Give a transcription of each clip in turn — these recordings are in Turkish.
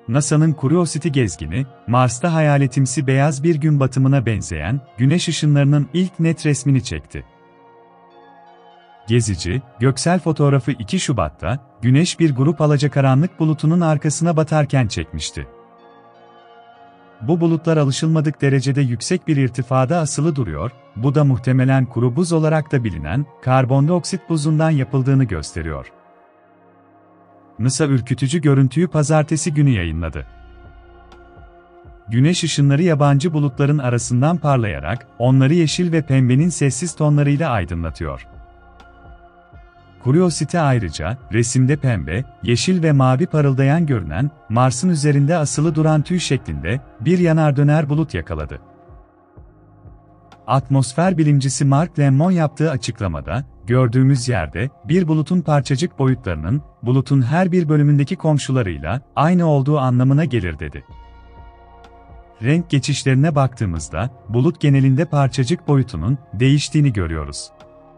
NASA'nın Curiosity gezgini, Mars'ta hayaletimsi beyaz bir gün batımına benzeyen, güneş ışınlarının ilk net resmini çekti. Gezici, göksel fotoğrafı 2 Şubat'ta, Güneş bir grup alacakaranlık bulutunun arkasına batarken çekmişti. Bu bulutlar alışılmadık derecede yüksek bir irtifada asılı duruyor, bu da muhtemelen kuru buz olarak da bilinen, karbondioksit buzundan yapıldığını gösteriyor. NASA ürkütücü görüntüyü pazartesi günü yayınladı. Güneş ışınları yabancı bulutların arasından parlayarak, onları yeşil ve pembenin sessiz tonlarıyla aydınlatıyor. Curiosity ayrıca, resimde pembe, yeşil ve mavi parıldayan görünen, Mars'ın üzerinde asılı duran tüy şeklinde, bir yanardöner bulut yakaladı. Atmosfer bilimcisi Mark Lemon yaptığı açıklamada, gördüğümüz yerde, bir bulutun parçacık boyutlarının, bulutun her bir bölümündeki komşularıyla, aynı olduğu anlamına gelir dedi. Renk geçişlerine baktığımızda, bulut genelinde parçacık boyutunun, değiştiğini görüyoruz.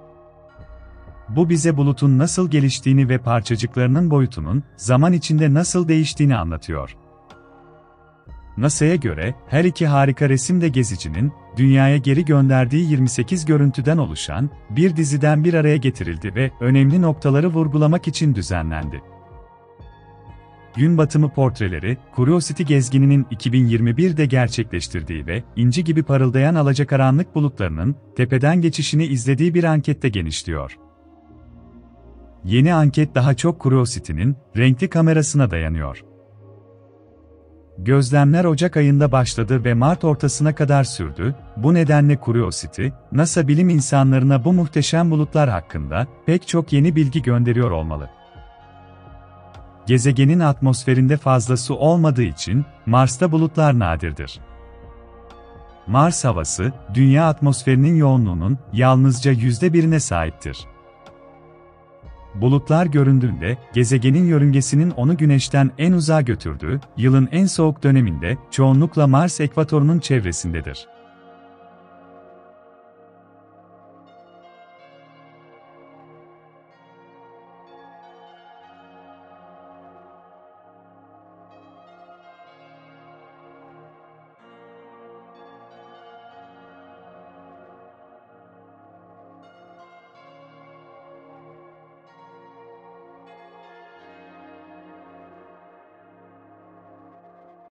Bu bize bulutun nasıl geliştiğini ve parçacıklarının boyutunun, zaman içinde nasıl değiştiğini anlatıyor. NASA'ya göre, her iki harika resim de gezicinin, Dünya'ya geri gönderdiği 28 görüntüden oluşan, bir diziden bir araya getirildi ve önemli noktaları vurgulamak için düzenlendi. Gün batımı portreleri, Curiosity gezgininin 2021'de gerçekleştirdiği ve inci gibi parıldayan alacakaranlık bulutlarının, tepeden geçişini izlediği bir ankette genişliyor. Yeni anket daha çok Curiosity'nin, renkli kamerasına dayanıyor. Gözlemler Ocak ayında başladı ve Mart ortasına kadar sürdü, bu nedenle Curiosity, NASA bilim insanlarına bu muhteşem bulutlar hakkında, pek çok yeni bilgi gönderiyor olmalı. Gezegenin atmosferinde fazla su olmadığı için, Mars'ta bulutlar nadirdir. Mars havası, Dünya atmosferinin yoğunluğunun, yalnızca %1'ine sahiptir. Bulutlar göründüğünde, gezegenin yörüngesinin onu Güneş'ten en uzağa götürdüğü, yılın en soğuk döneminde, çoğunlukla Mars ekvatorunun çevresindedir.